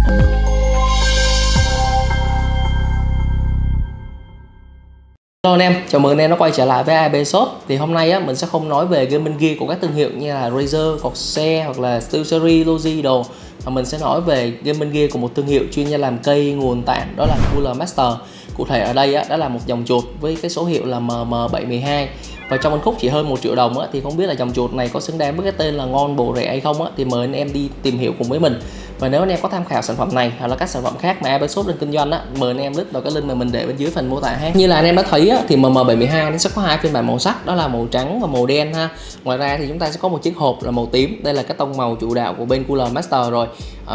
Hello anh em, chào mừng anh em đã quay trở lại với AB Shop. Thì hôm nay mình sẽ không nói về gaming gear của các thương hiệu như là Razer, Corsair hoặc là SteelSeries, Logi đồ, mà mình sẽ nói về gaming gear của một thương hiệu chuyên gia làm cây nguồn tản, đó là Cooler Master. Cụ thể ở đây đó là một dòng chuột với cái số hiệu là MM712 và trong phân khúc chỉ hơn 1 triệu đồng thì không biết là dòng chuột này có xứng đáng với cái tên là ngon bổ rẻ hay không thì mời anh em đi tìm hiểu cùng với mình. Và nếu anh em có tham khảo sản phẩm này hoặc là các sản phẩm khác mà AB Shop đang kinh doanh mời anh em click vào cái link mà mình để bên dưới phần mô tả ha. Như là anh em đã thấy thì MM712 nó sẽ có hai phiên bản màu sắc, đó là màu trắng và màu đen ha. Ngoài ra thì chúng ta sẽ có một chiếc hộp là màu tím, đây là cái tông màu chủ đạo của bên Cooler Master rồi.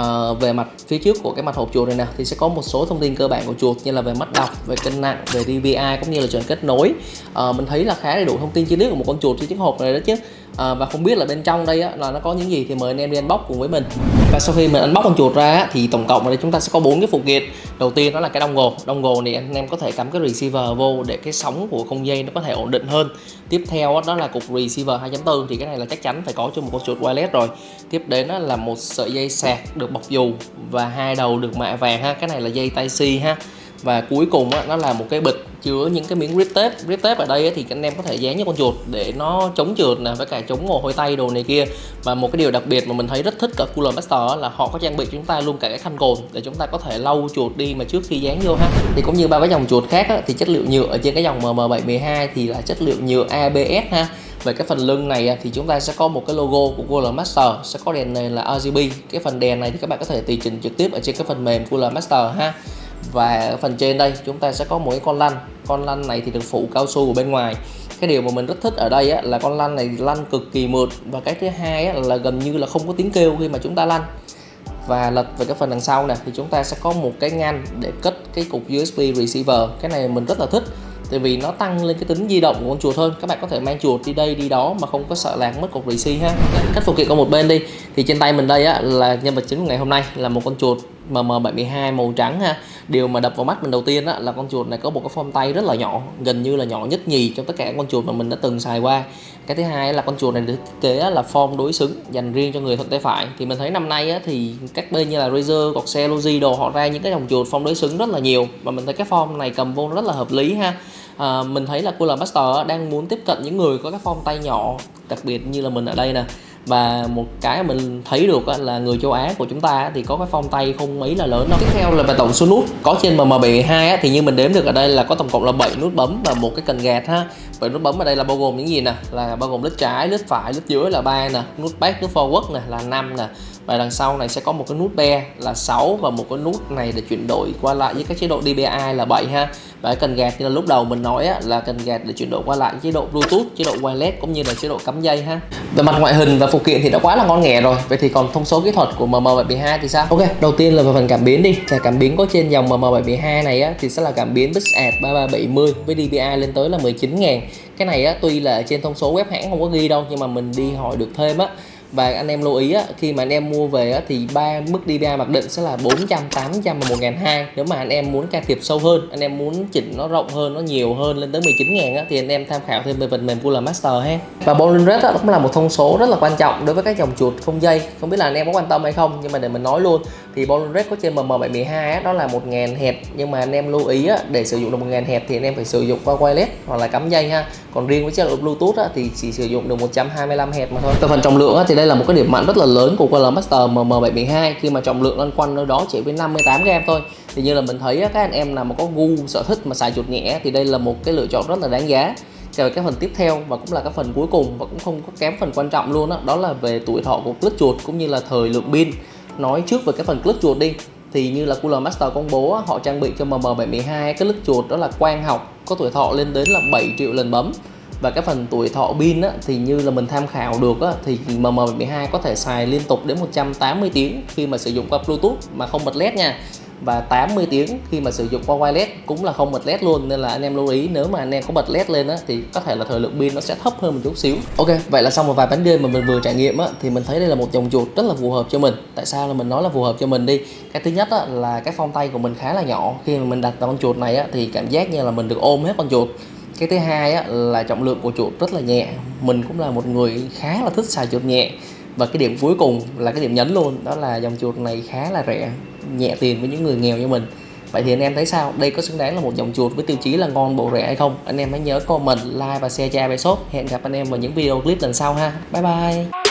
Về mặt phía trước của cái mặt hộp chuột này nè thì sẽ có một số thông tin cơ bản của chuột như là về mắt đọc, về cân nặng, về DPI cũng như là chuẩn kết nối. Mình thấy là khá đầy đủ thông tin chi tiết của một con chuột trên chiếc hộp này đó chứ. Và không biết là bên trong đây là nó có những gì thì mời anh em đi unbox cùng với mình. Và sau khi mình unbox con chuột ra thì tổng cộng ở đây chúng ta sẽ có 4 cái phụ kiện. Đầu tiên đó là cái dongle này anh em có thể cắm cái receiver vô để cái sóng của không dây nó có thể ổn định hơn. Tiếp theo đó là cục receiver 2.4 thì cái này là chắc chắn phải có cho một con chuột wireless rồi. Tiếp đến là một sợi dây sạc được bọc dù và hai đầu được mạ vàng ha, cái này là dây Tai-C ha. Và cuối cùng nó là một cái bịch chứa những cái miếng grip tape. Grip tape ở đây thì anh em có thể dán cho con chuột để nó chống trượt nè, với cả chống mồ hôi tay đồ này kia. Và một cái điều đặc biệt mà mình thấy rất thích ở Cooler Master là họ có trang bị chúng ta luôn cả cái khăn cồn để chúng ta có thể lau chuột đi mà trước khi dán vô ha. Thì cũng như ba cái dòng chuột khác thì chất liệu nhựa ở trên cái dòng MM712 thì là chất liệu nhựa ABS ha. Về cái phần lưng này thì chúng ta sẽ có một cái logo của Cooler Master, sẽ có đèn này là RGB. Cái phần đèn này thì các bạn có thể tùy chỉnh trực tiếp ở trên cái phần mềm Cooler Master ha. Và ở phần trên đây chúng ta sẽ có một cái con lăn này thì được phủ cao su ở bên ngoài. Cái điều mà mình rất thích ở đây là con lăn này lăn cực kỳ mượt, và cái thứ hai là gần như là không có tiếng kêu khi mà chúng ta lăn. Và lật về cái phần đằng sau này thì chúng ta sẽ có một cái ngăn để cất cái cục USB receiver. Cái này mình rất là thích tại vì nó tăng lên cái tính di động của con chuột hơn. Các bạn có thể mang chuột đi đây đi đó mà không có sợ lạc mất cục receiver ha. Cách phụ kiện qua một bên đi thì trên tay mình đây là nhân vật chính của ngày hôm nay là một con chuột MM712 màu trắng ha. Điều mà đập vào mắt mình đầu tiên là con chuột này có một cái form tay rất là nhỏ, gần như là nhỏ nhất nhì trong tất cả con chuột mà mình đã từng xài qua. Cái thứ hai là con chuột này được thiết kế là form đối xứng dành riêng cho người thuận tay phải. Thì mình thấy năm nay thì các bên như là Razer, Corsair, Logi đồ họ ra những cái dòng chuột form đối xứng rất là nhiều, và mình thấy cái form này cầm vô rất là hợp lý ha. Mình thấy là Cooler Master đang muốn tiếp cận những người có cái form tay nhỏ, đặc biệt như là mình ở đây nè. Và một cái mà mình thấy được là người châu Á của chúng ta thì có cái form tay không mấy là lớn đâu. Tiếp theo là về tổng số nút có trên MM712 thì như mình đếm được ở đây là có tổng cộng là 7 nút bấm và một cái cần gạt ha. 7 nút bấm ở đây là bao gồm những gì nè, là bao gồm lít trái, lít phải, lít dưới là 3 nè, nút back, nút forward nè là 5 nè. Và đằng sau này sẽ có một cái nút be là 6 và một cái nút này để chuyển đổi qua lại với các chế độ DPI là 7 ha. Và cái cần gạt như là lúc đầu mình nói là cần gạt để chuyển đổi qua lại chế độ Bluetooth, chế độ wireless cũng như là chế độ cắm dây ha. Về mặt ngoại hình và phụ kiện thì đã quá là ngon nghẻ rồi. Vậy thì còn thông số kỹ thuật của MM712 thì sao? Ok, đầu tiên là về phần cảm biến đi. Cảm biến có trên dòng MM712 này thì sẽ là cảm biến BixAd 3370 với DPI lên tới là 19.000. Cái này tuy là trên thông số web hãng không có ghi đâu, nhưng mà mình đi hỏi được thêm Và anh em lưu ý khi mà anh em mua về thì ba mức DPI mặc định sẽ là 400, 800 và 1.200. Nếu mà anh em muốn can thiệp sâu hơn, anh em muốn chỉnh nó rộng hơn, nó nhiều hơn lên tới 19.000 thì anh em tham khảo thêm về phần mềm Cooler Master ha. Và ball rate cũng là một thông số rất là quan trọng đối với các dòng chuột không dây. Không biết là anh em có quan tâm hay không, nhưng mà để mình nói luôn thì ball rate có trên MM712 đó là 1.000 Hz. Nhưng mà anh em lưu ý để sử dụng được 1.000 Hz thì anh em phải sử dụng qua wireless hoặc là cắm dây ha. Còn riêng với chế độ Bluetooth thì chỉ sử dụng được 125 Hz mà thôi. Về phần trọng lượng thì đây là một cái điểm mạnh rất là lớn của Cooler Master MM712, khi mà trọng lượng lăn quanh nơi đó chỉ với 58g thôi. Thì như là mình thấy các anh em nào mà có gu sở thích mà xài chuột nhẹ thì đây là một cái lựa chọn rất là đáng giá. Rồi cái phần tiếp theo và cũng là cái phần cuối cùng và cũng không có kém phần quan trọng luôn đó là về tuổi thọ của clip chuột cũng như là thời lượng pin. Nói trước về cái phần clip chuột đi thì như là Cooler Master công bố họ trang bị cho MM712 cái clip chuột đó là quang học, có tuổi thọ lên đến là 7 triệu lần bấm. Và cái phần tuổi thọ pin thì như là mình tham khảo được thì MM712 có thể xài liên tục đến 180 tiếng khi mà sử dụng qua Bluetooth mà không bật led nha. Và 80 tiếng khi mà sử dụng qua wireless cũng là không bật led luôn. Nên là anh em lưu ý nếu mà anh em có bật led lên thì có thể là thời lượng pin nó sẽ thấp hơn một chút xíu. Ok, vậy là xong một vài ván game mà mình vừa trải nghiệm thì mình thấy đây là một dòng chuột rất là phù hợp cho mình. Tại sao là mình nói là phù hợp cho mình đi? Cái thứ nhất là cái form tay của mình khá là nhỏ. Khi mà mình đặt vào con chuột này thì cảm giác như là mình được ôm hết con chuột. Cái thứ hai là trọng lượng của chuột rất là nhẹ. Mình cũng là một người khá là thích xài chuột nhẹ. Và cái điểm cuối cùng là cái điểm nhấn luôn, đó là dòng chuột này khá là rẻ, nhẹ tiền với những người nghèo như mình. Vậy thì anh em thấy sao? Đây có xứng đáng là một dòng chuột với tiêu chí là ngon bộ rẻ hay không? Anh em hãy nhớ comment, like và share cho AB Shop. Hẹn gặp anh em vào những video clip lần sau ha. Bye bye.